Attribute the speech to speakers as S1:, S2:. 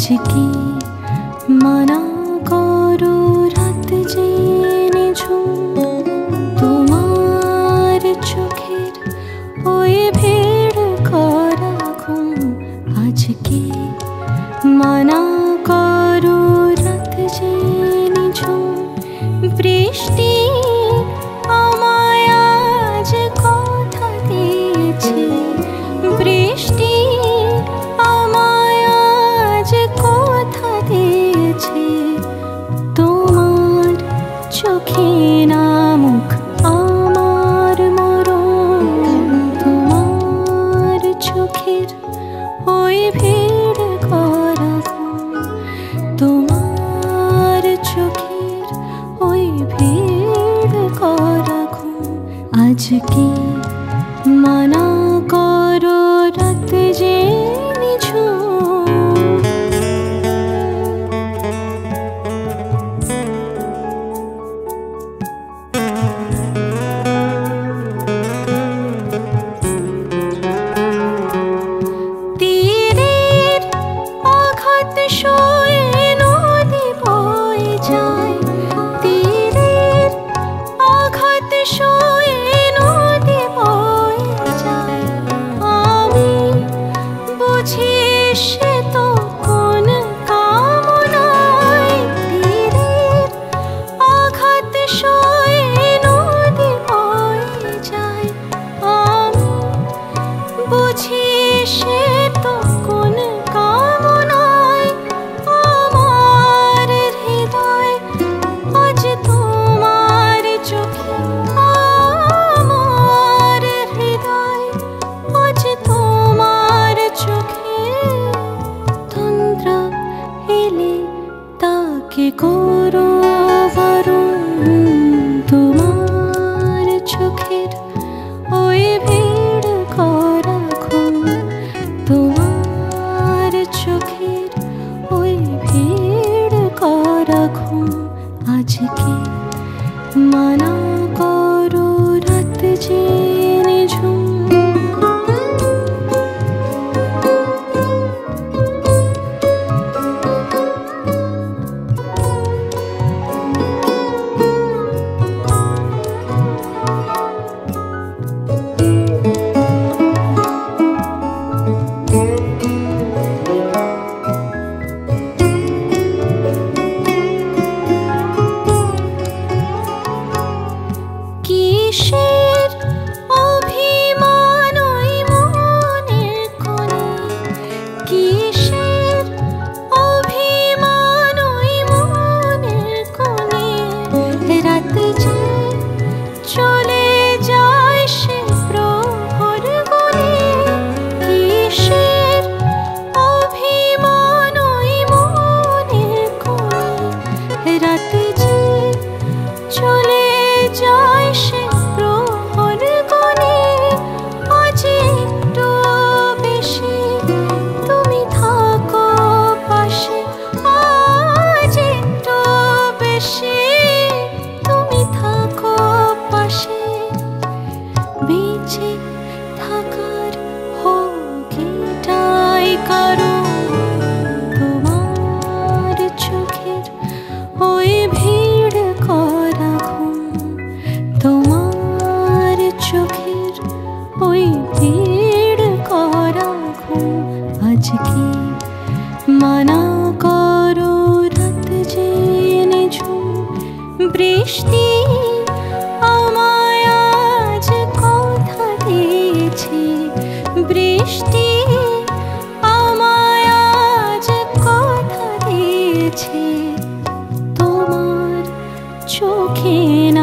S1: কি মানা করো রাত জেনে ঝুম তোমার চোখের ওই ভিড় করা ঘুম। আজ কি মানা করো রাত জেনে ঝুম। বৃষ্টি আমায় আজ কথা দিয়েছে, বৃষ্টি আমায় আজ কথা দিয়েছে। তোমার চোখে না মুখ আমার মরণ, তোমার চোখের ওই ভিড় করা ঘুম, তোমার চোখের ওই ভিড় করা ঘুম। আজ কি মানা করো রাত জেনে ঝুম। তীরের আঘাত সয়ে নদী বয়ে যায়, তীরের আঘাত সয়ে নদী বয়ে যায়। আমি বুঝি সে তো কোন কামনায়, তীরের আঘাত সয়ে নদী বয়ে যায়। আমি বুঝি সে তো কোন কামনায়। আমার হৃদয় আজ তোমার চোখে, আমার হৃদয় আজ তোমার চোখে। তন্দ্র এলে তাকে করো বরণ, তোমার চোখের ওই ভিড় করা ঘুম, তোমার চোখের ওই ভিড় করা ঘুম। আজ কি মানা করো রাত জেনে ঝুম। কিসের অভিমান ওই মনের কোণে, কিসের অভিমান ওই মনের কোণে। রাত যে চলে যায় সে প্রহর গুনে, কিসের অভিমান ওই মনের কোণে। রাত যে চলে যায় সে প্রহর গুনে। আজ একটু বেশি তুমি থাকো পাশে, আজ একটু বেশি তুমি থাকো পাশে। বেঁচে থাকার হোক এটাই কারণ, তোমার চোখের ওই ভিড় করা ঘুম, তোমার চোখের ওই ভিড় করা ঘুম। আজ কি মানা করো রাত জেনে ঝুম। বৃষ্টি আমায় আজ কথা দিয়েছে, বৃষ্টি আমায় আজ কথা দিয়েছে। তোমার চোখে